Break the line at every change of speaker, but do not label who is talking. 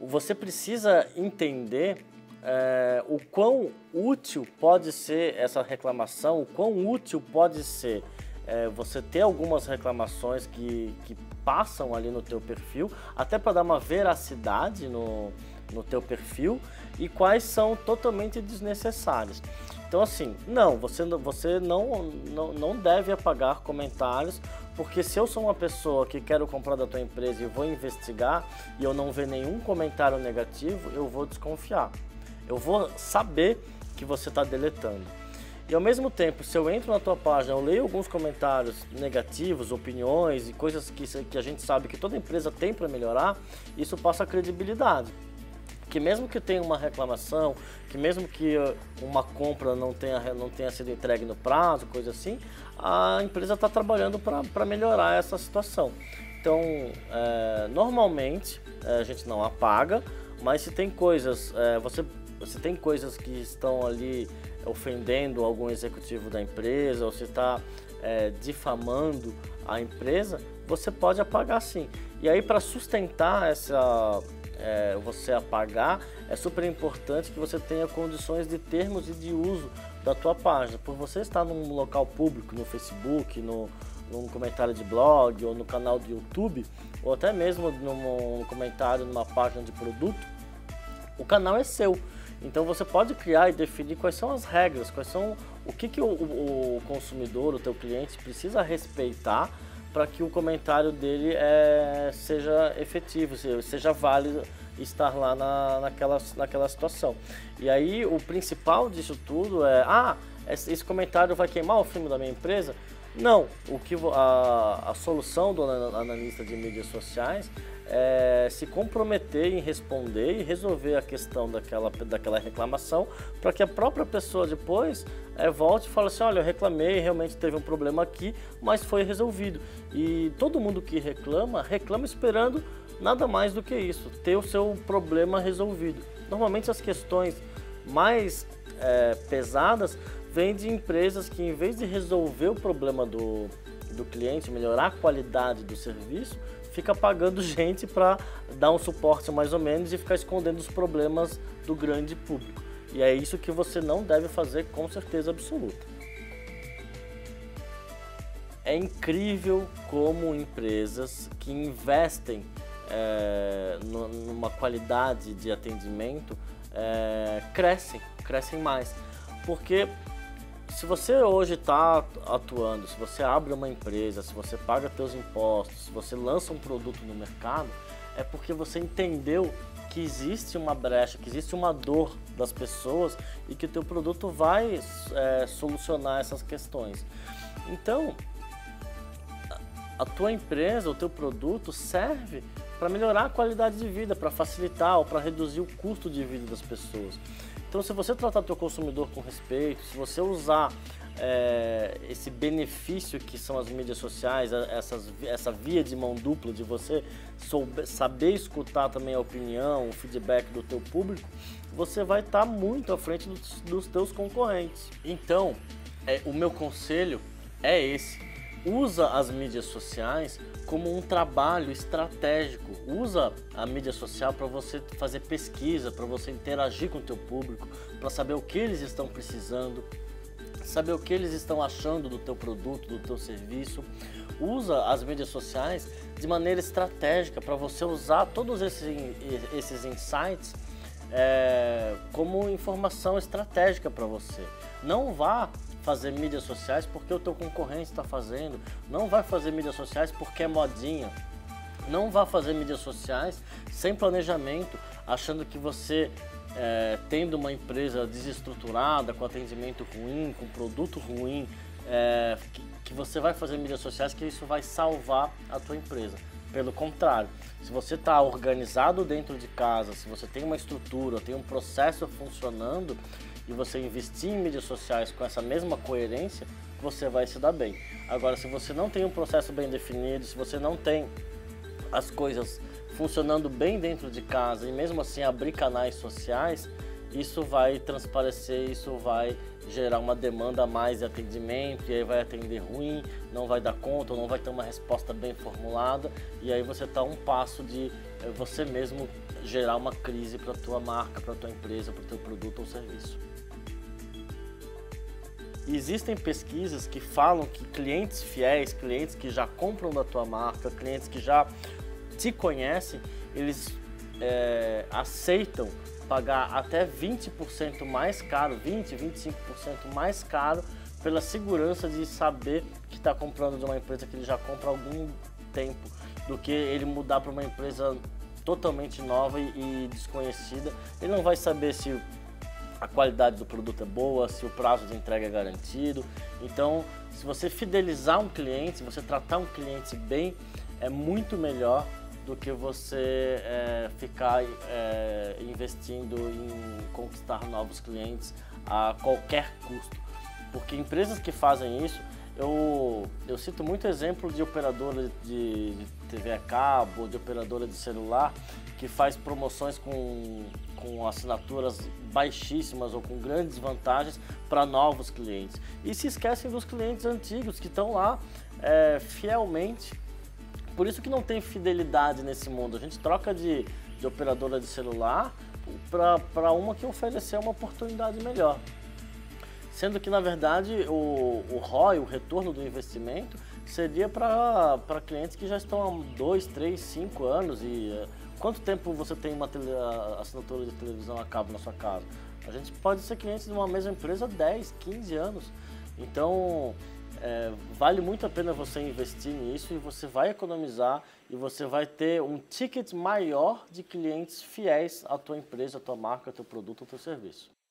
você precisa entender o quão útil pode ser essa reclamação, o quão útil pode ser você ter algumas reclamações que passam ali no teu perfil, até para dar uma veracidade no teu perfil, e quais são totalmente desnecessárias. Então assim, não, você não deve apagar comentários, porque se eu sou uma pessoa que quero comprar da tua empresa e vou investigar e eu não ver nenhum comentário negativo, eu vou desconfiar. Eu vou saber que você está deletando. E ao mesmo tempo, se eu entro na tua página, eu leio alguns comentários negativos, opiniões e coisas que a gente sabe que toda empresa tem para melhorar, isso passa credibilidade. Que mesmo que tenha uma reclamação, que mesmo que uma compra não tenha sido entregue no prazo, coisa assim, a empresa está trabalhando para melhorar essa situação. Então, normalmente, a gente não apaga, mas se tem coisas, você tem coisas que estão ali ofendendo algum executivo da empresa, ou se está difamando a empresa, você pode apagar sim. E aí, para sustentar você apagar, é super importante que você tenha condições de termos e de uso da tua página. Por você estar num local público, no Facebook, num comentário de blog, ou no canal do YouTube, ou até mesmo num comentário numa página de produto, o canal é seu. Então você pode criar e definir quais são as regras, quais são o que o consumidor, o teu cliente precisa respeitar para que o comentário dele seja efetivo, seja válido estar lá naquela situação. E aí o principal disso tudo esse comentário vai queimar o filme da minha empresa? Não, a solução do analista de mídias sociais é se comprometer em responder e resolver a questão daquela reclamação, para que a própria pessoa depois volte e fale assim, olha, eu reclamei, realmente teve um problema aqui, mas foi resolvido. E todo mundo que reclama esperando nada mais do que isso, ter o seu problema resolvido. Normalmente as questões mais pesadas vêm de empresas que, em vez de resolver o problema do cliente, melhorar a qualidade do serviço, fica pagando gente para dar um suporte mais ou menos e ficar escondendo os problemas do grande público. E é isso que você não deve fazer com certeza absoluta. É incrível como empresas que investem numa qualidade de atendimento crescem mais. Porque se você hoje está atuando, se você abre uma empresa, se você paga seus impostos, se você lança um produto no mercado, é porque você entendeu que existe uma brecha, que existe uma dor das pessoas e que o teu produto vai solucionar essas questões. Então, a tua empresa, o teu produto serve para melhorar a qualidade de vida, para facilitar ou para reduzir o custo de vida das pessoas. Então, se você tratar o teu consumidor com respeito, se você usar esse benefício que são as mídias sociais, essa via de mão dupla de você saber escutar também a opinião, o feedback do teu público, você vai estar muito à frente dos teus concorrentes. Então, o meu conselho é esse. Usa as mídias sociais como um trabalho estratégico. Usa a mídia social para você fazer pesquisa, para você interagir com o teu público, para saber o que eles estão precisando, saber o que eles estão achando do teu produto, do teu serviço. Usa as mídias sociais de maneira estratégica para você usar todos esses insights como informação estratégica para você. Não vá fazer mídias sociais porque o teu concorrente está fazendo, não vai fazer mídias sociais porque é modinha, não vá fazer mídias sociais sem planejamento, achando que você, tendo uma empresa desestruturada, com atendimento ruim, com produto ruim, que você vai fazer mídias sociais, que isso vai salvar a tua empresa. Pelo contrário, se você está organizado dentro de casa, se você tem uma estrutura, tem um processo funcionando, e você investir em mídias sociais com essa mesma coerência, você vai se dar bem. Agora, se você não tem um processo bem definido, se você não tem as coisas funcionando bem dentro de casa e mesmo assim abrir canais sociais, isso vai transparecer, isso vai gerar uma demanda a mais de atendimento, e aí vai atender ruim, não vai dar conta, ou não vai ter uma resposta bem formulada, e aí você está a um passo de você mesmo gerar uma crise para a tua marca, para a tua empresa, para o teu produto ou serviço. Existem pesquisas que falam que clientes fiéis, clientes que já compram da tua marca, clientes que já te conhecem, eles aceitam pagar até 20% mais caro, 25% mais caro, pela segurança de saber que está comprando de uma empresa que ele já compra há algum tempo, do que ele mudar para uma empresa totalmente nova e desconhecida. Ele não vai saber se a qualidade do produto é boa, se o prazo de entrega é garantido. Então, se você fidelizar um cliente, se você tratar um cliente bem, é muito melhor do que você ficar investindo em conquistar novos clientes a qualquer custo. Porque empresas que fazem isso, eu cito muito exemplo de operadora de TV a cabo, de operadora de celular, que faz promoções com assinaturas baixíssimas ou com grandes vantagens para novos clientes. E se esquecem dos clientes antigos que estão lá fielmente. Por isso que não tem fidelidade nesse mundo. A gente troca de operadora de celular para uma que oferecer uma oportunidade melhor. Sendo que, na verdade, o ROI, o retorno do investimento, seria para clientes que já estão há 2, 3, 5 anos. E quanto tempo você tem uma assinatura de televisão a cabo na sua casa? A gente pode ser cliente de uma mesma empresa há 10, 15 anos. Então, vale muito a pena você investir nisso, e você vai economizar e você vai ter um ticket maior de clientes fiéis à tua empresa, à tua marca, ao teu produto, ao teu serviço.